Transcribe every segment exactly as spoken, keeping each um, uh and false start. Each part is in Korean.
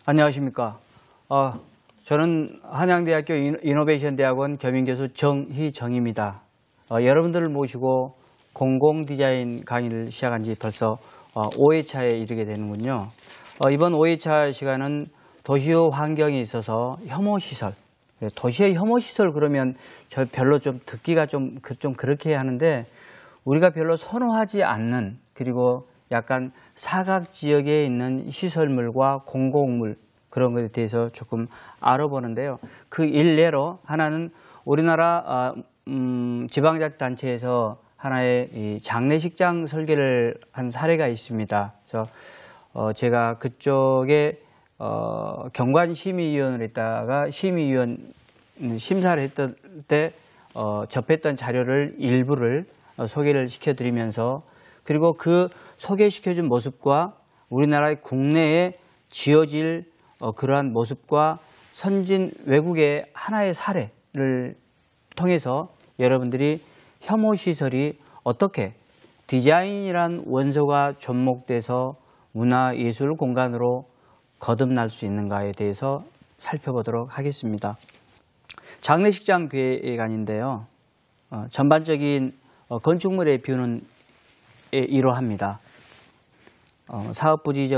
안녕하십니까. 어, 저는 한양대학교 이노베이션대학원 겸임교수 정희정입니다. 어, 여러분들을 모시고 공공디자인 강의를 시작한 지 벌써 어, 오 회차에 이르게 되는군요. 어, 이번 오 회차 시간은 도시의 환경에 있어서 혐오시설, 도시의 혐오시설 그러면 저 별로 좀 듣기가 좀, 좀 그렇게 하는데 우리가 별로 선호하지 않는, 그리고 약간 사각지역에 있는 시설물과 공공물, 그런 것에 대해서 조금 알아보는데요. 그 일례로 하나는 우리나라 음, 지방자치단체에서 하나의 이 장례식장 설계를 한 사례가 있습니다. 그래서 어, 제가 그쪽에 어, 경관심의위원을 했다가 심의위원 심사를 했던 때 어, 접했던 자료를 일부를 어, 소개를 시켜드리면서, 그리고 그 소개시켜준 모습과 우리나라의 국내에 지어질 어, 그러한 모습과 선진 외국의 하나의 사례를 통해서 여러분들이 혐오시설이 어떻게 디자인이란 원소가 접목돼서 문화예술 공간으로 거듭날 수 있는가에 대해서 살펴보도록 하겠습니다. 장례식장 계획안인데요. 어, 전반적인 어, 건축물의 뷰는 이러합니다. 어, 사업부지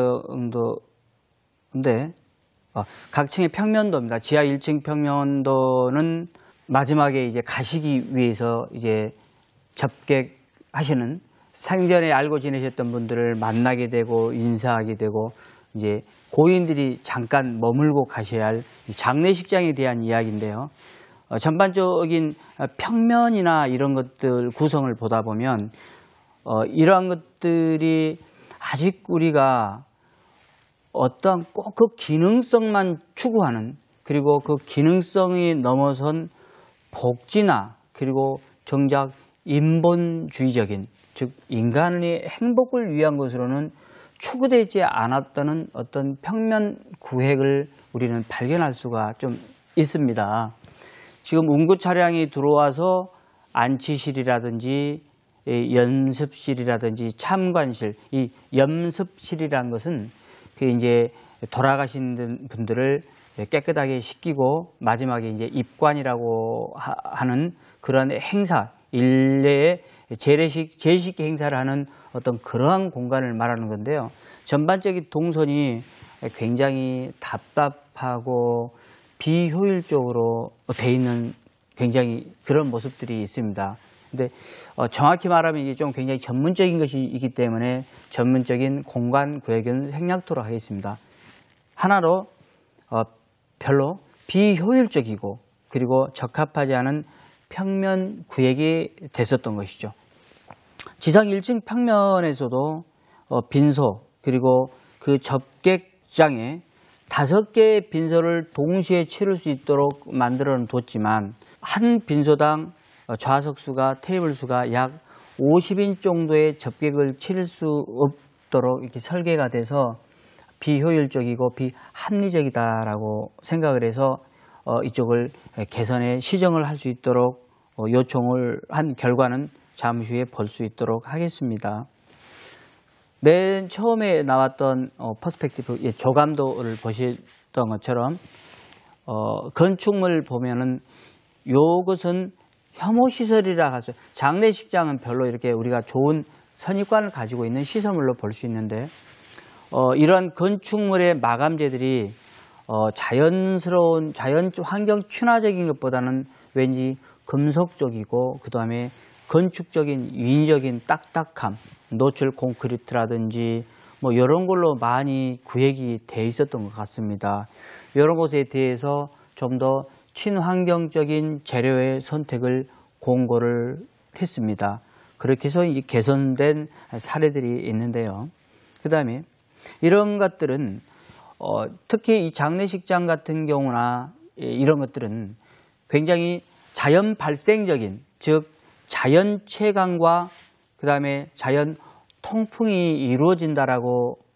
정도인데 어, 각 층의 평면도입니다. 지하 일 층 평면도는 마지막에 이제 가시기 위해서 이제 접객하시는, 생전에 알고 지내셨던 분들을 만나게 되고 인사하게 되고 이제 고인들이 잠깐 머물고 가셔야 할 장례식장에 대한 이야기인데요. 어, 전반적인 평면이나 이런 것들 구성을 보다 보면 어, 이러한 것들이 아직 우리가 어떤 꼭 그 기능성만 추구하는, 그리고 그 기능성이 넘어선 복지나 그리고 정작 인본주의적인, 즉 인간의 행복을 위한 것으로는 추구되지 않았다는 어떤 평면 구획을 우리는 발견할 수가 좀 있습니다. 지금 운구 차량이 들어와서 안치실이라든지 연습실이라든지 참관실, 이 연습실이라는 것은 그 이제 돌아가신 분들을 깨끗하게 씻기고 마지막에 이제 입관이라고 하는 그런 행사, 일례의 재래식, 재식 행사를 하는 어떤 그러한 공간을 말하는 건데요. 전반적인 동선이 굉장히 답답하고 비효율적으로 돼 있는 굉장히 그런 모습들이 있습니다. 근데 어, 정확히 말하면 이게 좀 굉장히 전문적인 것이기 때문에 전문적인 공간 구획은 생략토록 하겠습니다. 하나로 어, 별로 비효율적이고 그리고 적합하지 않은 평면 구획이 됐었던 것이죠. 지상 일 층 평면에서도 어, 빈소, 그리고 그 접객장에 다섯 개의 빈소를 동시에 치를 수 있도록 만들어 뒀지만 한 빈소당 좌석 수가, 테이블 수가 약 오십 인 정도의 접객을 치를 수 없도록 이렇게 설계가 돼서 비효율적이고 비합리적이다라고 생각을 해서 어, 이쪽을 개선에 시정을 할 수 있도록 어, 요청을 한 결과는 잠시 후에 볼 수 있도록 하겠습니다. 맨 처음에 나왔던 어, 퍼스펙티브, 예, 조감도를 보셨던 것처럼 어, 건축물 보면은 요것은 혐오시설이라 하죠. 장례식장은 별로 이렇게 우리가 좋은 선입관을 가지고 있는 시설물로 볼 수 있는데 어, 이러한 건축물의 마감재들이 어, 자연스러운 자연 환경 친화적인 것보다는 왠지 금속적이고 그 다음에 건축적인 유인적인 딱딱함, 노출 콘크리트라든지 뭐 이런 걸로 많이 구획이 돼 있었던 것 같습니다. 이런 것에 대해서 좀 더 친환경적인 재료의 선택을 공고를 했습니다. 그렇게 해서 이제 개선된 사례들이 있는데요. 그 다음에 이런 것들은 어, 특히 이 장례식장 같은 경우나 이런 것들은 굉장히 자연 발생적인, 즉 자연 채광과 그 다음에 자연 통풍이 이루어진다라고